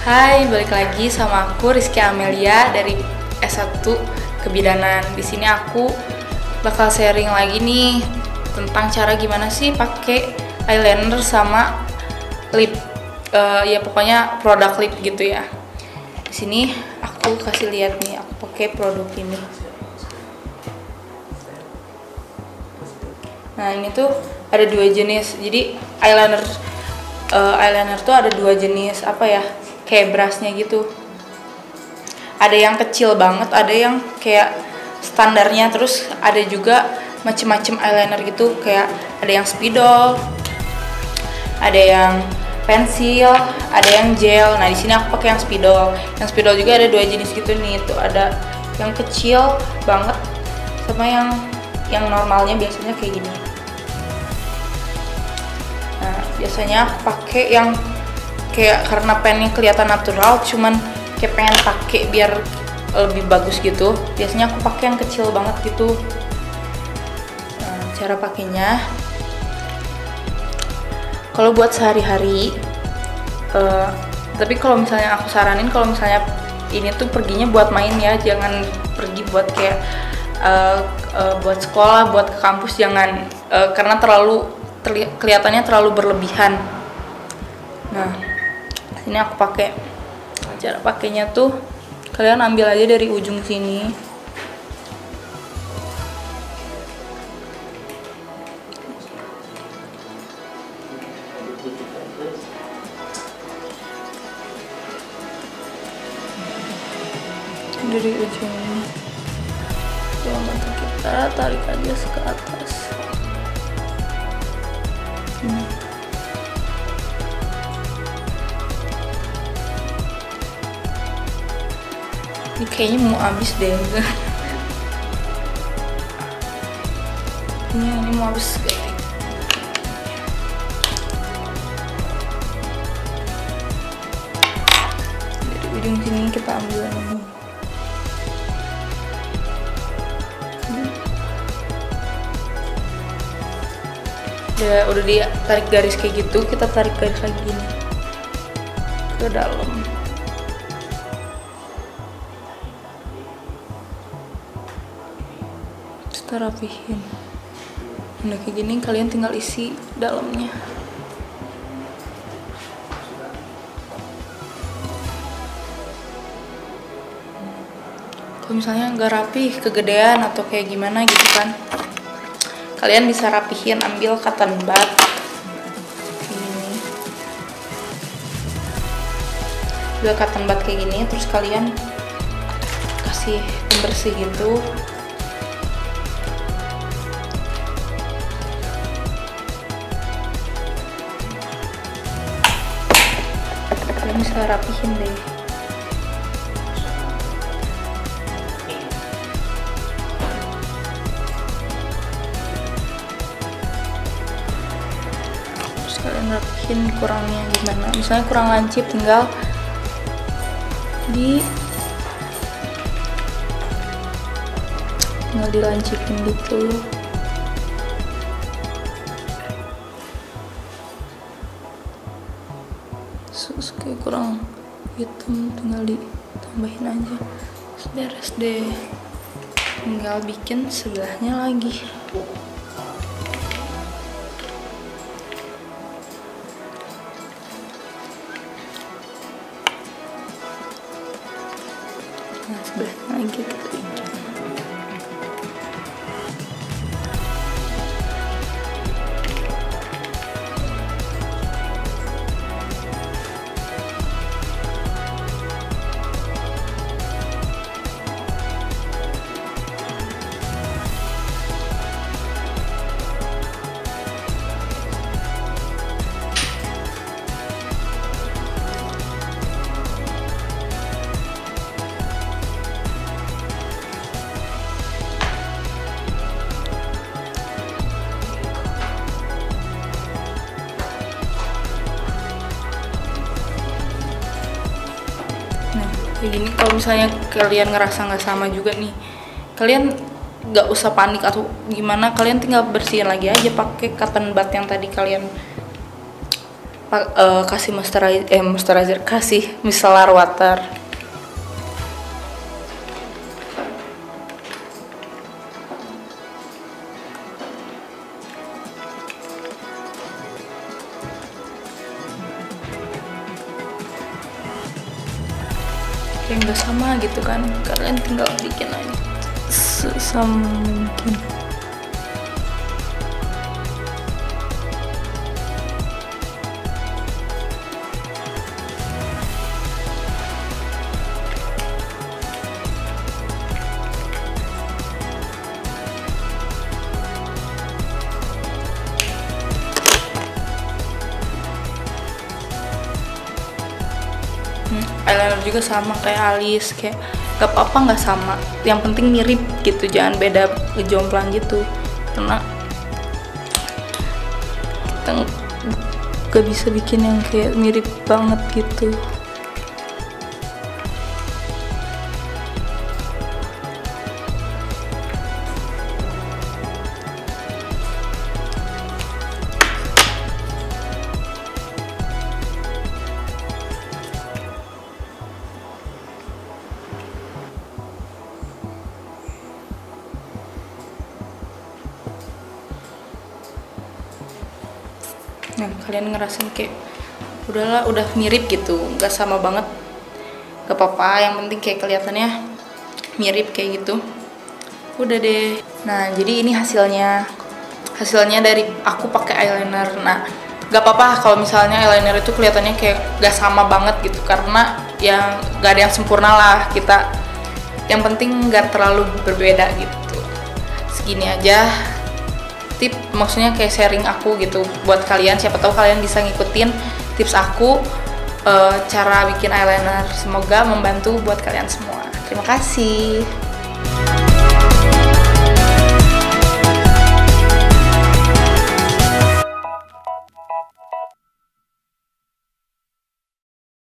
Hai, balik lagi sama aku Rizky Amelia dari S1 Kebidanan. Di sini aku bakal sharing lagi nih tentang cara gimana sih pakai eyeliner sama lip. Ya pokoknya produk lip gitu ya. Di sini aku kasih lihat nih aku pakai produk ini. Nah, ini tuh ada dua jenis. Jadi eyeliner tuh ada dua jenis, apa ya, kayak brushnya gitu. Ada yang kecil banget, ada yang kayak standarnya, terus ada juga macem-macem eyeliner gitu, kayak ada yang spidol, ada yang pensil, ada yang gel. Nah, di sini aku pakai yang spidol. Yang spidol juga ada dua jenis gitu nih. Tuh ada yang kecil banget sama yang normalnya biasanya kayak gini. Nah, biasanya aku pakai yang kayak karena pengen kelihatan natural, cuman kayak pengen pakai biar lebih bagus gitu. Biasanya aku pakai yang kecil banget gitu. Nah, cara pakainya, kalau buat sehari-hari, tapi kalau misalnya aku saranin, kalau misalnya ini tuh perginya buat main ya, jangan pergi buat kayak buat sekolah, buat ke kampus, jangan, karena kelihatannya terlalu berlebihan. Nah, ini aku pakai. Cara pakainya tuh kalian ambil aja dari ujung sini. Dari ujung ini. Lalu kita tarik aja ke atas. Ini kayaknya mau habis deh. ini mau habis guys. Dari ujung sini kita ambil ini. Udah ditarik garis kayak gitu, kita tarik garis lagi gini ke dalam. Kita rapihin. Udah kayak gini, kalian tinggal isi dalamnya. Kalau misalnya nggak rapi, kegedean atau kayak gimana gitu kan, kalian bisa rapihin, ambil cotton bud ini, ambil cotton bud kayak gini, terus kalian kasih pembersih gitu. Kalian bisa rapihin deh. Kalian rapihin kurangnya gimana, misalnya kurang lancip, tinggal dilancipin gitu. Terus kayak kurang hitam, tinggal ditambahin aja. Terus beres deh, tinggal bikin sebelahnya lagi. Nah, sebelahnya lagi kita bikin. Kayak gini, kalau misalnya kalian ngerasa nggak sama juga nih, kalian nggak usah panik atau gimana, kalian tinggal bersihin lagi aja pakai cotton bud yang tadi kalian kasih moisturizer, kasih micellar water. Yang nggak sama gitu kan, kalian tinggal bikin aja sesama mungkin. Eyeliner juga sama kayak alis, kayak gak apa-apa nggak sama, yang penting mirip gitu, jangan beda jomplang gitu, karena kita gak bisa bikin yang kayak mirip banget gitu. Nah, kalian ngerasain kayak udahlah, udah mirip gitu, nggak sama banget, gak apa-apa, yang penting kayak kelihatannya mirip kayak gitu. Udah deh. Nah, jadi ini hasilnya dari aku pakai eyeliner. Nah, gak apa-apa kalau misalnya eyeliner itu kelihatannya kayak gak sama banget gitu, karena yang gak ada yang sempurna lah kita, yang penting gak terlalu berbeda gitu. Segini aja tip, maksudnya kayak sharing aku gitu buat kalian, siapa tahu kalian bisa ngikutin tips aku cara bikin eyeliner. Semoga membantu buat kalian semua. Terima kasih.